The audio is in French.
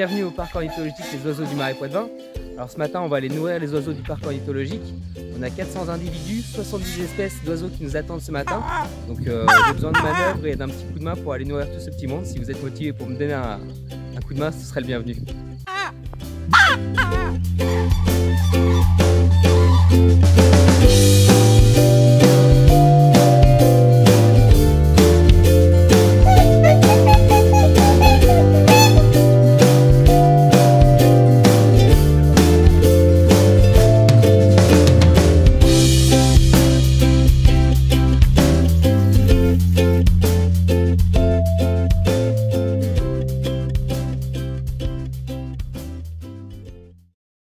bienvenue au parc ornithologique des oiseaux du Marais Poitevin. Alors ce matin on va aller nourrir les oiseaux du parc ornithologique. On a 400 individus, 70 espèces d'oiseaux qui nous attendent ce matin. Donc j'ai besoin de manœuvres et d'un petit coup de main pour aller nourrir tout ce petit monde. Si vous êtes motivé pour me donner un coup de main, ce serait le bienvenu.